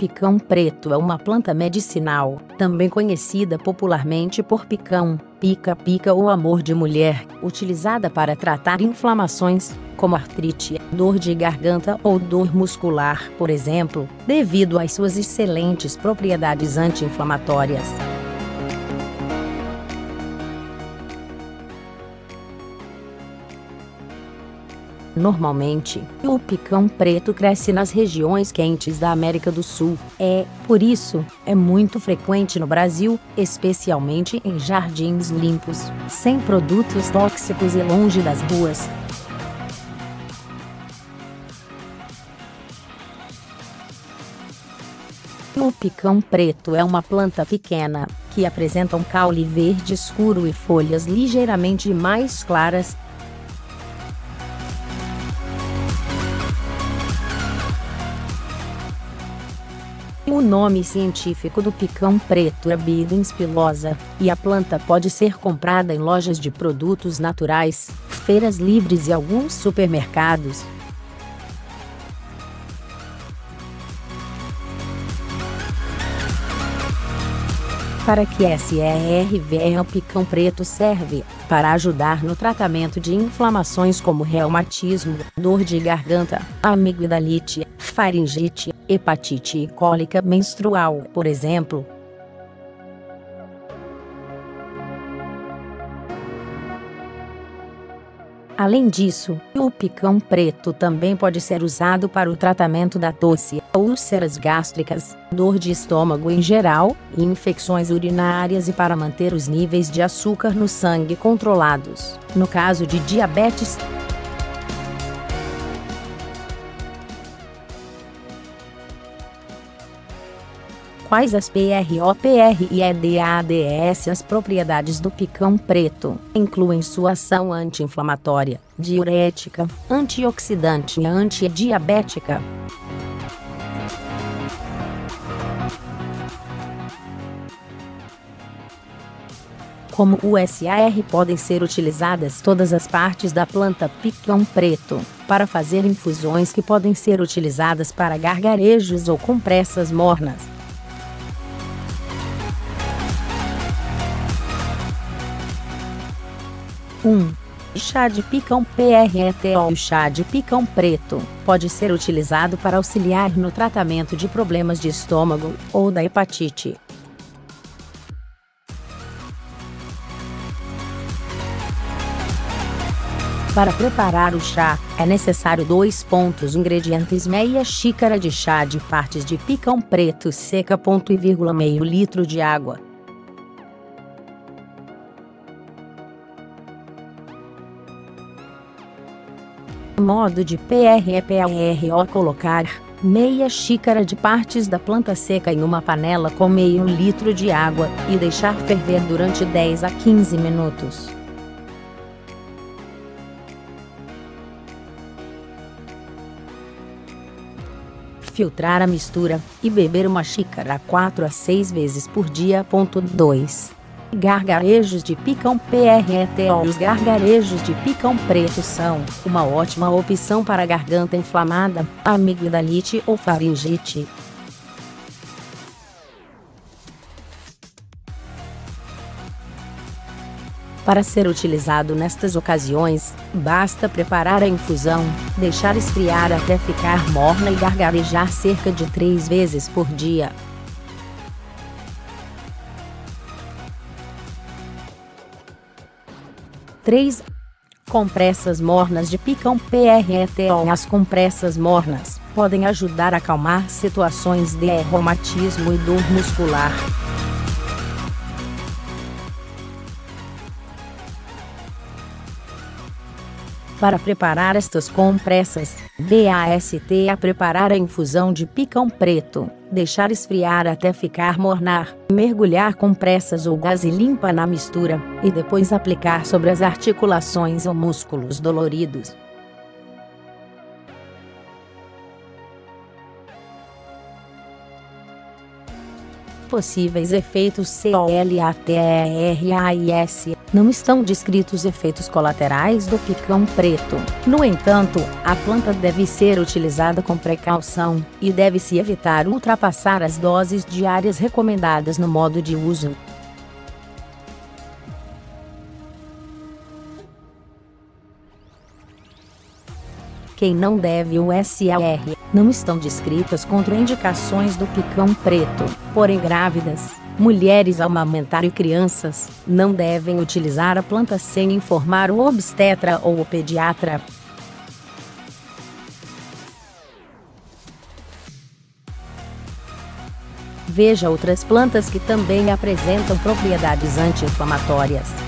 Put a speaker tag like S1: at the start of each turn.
S1: picão preto é uma planta medicinal, também conhecida popularmente por picão, pica-pica ou amor de mulher, utilizada para tratar inflamações, como artrite, dor de garganta ou dor muscular, por exemplo, devido às suas excelentes propriedades anti-inflamatórias. Normalmente, o picão preto cresce nas regiões quentes da América do Sul. Por isso, é muito frequente no Brasil, especialmente em jardins limpos, sem produtos tóxicos e longe das ruas. O picão preto é uma planta pequena, que apresenta um caule verde escuro e folhas ligeiramente mais claras. O nome científico do picão preto é Bidens pilosa, e a planta pode ser comprada em lojas de produtos naturais, feiras livres e alguns supermercados. Para que serve o picão preto serve? Para ajudar no tratamento de inflamações como reumatismo, dor de garganta, amigdalite, faringite, hepatite e cólica menstrual, por exemplo. Além disso, o picão preto também pode ser usado para o tratamento da tosse, úlceras gástricas, dor de estômago em geral, e infecções urinárias e para manter os níveis de açúcar no sangue controlados, no caso de diabetes. Quais as PROPRIEDADS? As propriedades do picão preto incluem sua ação anti-inflamatória, diurética, antioxidante e antidiabética. Como o SAR podem ser utilizadas todas as partes da planta picão preto, para fazer infusões que podem ser utilizadas para gargarejos ou compressas mornas. Chá de picão preto. O chá de picão preto pode ser utilizado para auxiliar no tratamento de problemas de estômago ou da hepatite. Para preparar o chá, é necessário 2 ingredientes: meia xícara de chá de partes de picão preto seca, meio litro de água. Modo de PRO: colocar meia xícara de partes da planta seca em uma panela com meio litro de água e deixar ferver durante 10 a 15 minutos. Filtrar a mistura e beber uma xícara 4 a 6 vezes por dia. 2. Gargarejos de picão preto. Os gargarejos de picão preto são uma ótima opção para garganta inflamada, amigdalite ou faringite. Para ser utilizado nestas ocasiões, basta preparar a infusão, deixar esfriar até ficar morna e gargarejar cerca de 3 vezes por dia. Compressas mornas de picão preto. As compressas mornas podem ajudar a acalmar situações de reumatismo e dor muscular. Para preparar estas compressas, basta preparar a infusão de picão preto, deixar esfriar até ficar mornar, mergulhar compressas ou gase limpa na mistura, e depois aplicar sobre as articulações ou músculos doloridos. possíveis efeitos colaterais. Não estão descritos efeitos colaterais do picão preto. No entanto, a planta deve ser utilizada com precaução, e deve-se evitar ultrapassar as doses diárias recomendadas no modo de uso. Quem não deve o SLR? Não estão descritas contraindicações do picão preto, porém grávidas, mulheres a amamentar e crianças não devem utilizar a planta sem informar o obstetra ou o pediatra. Veja outras plantas que também apresentam propriedades anti-inflamatórias.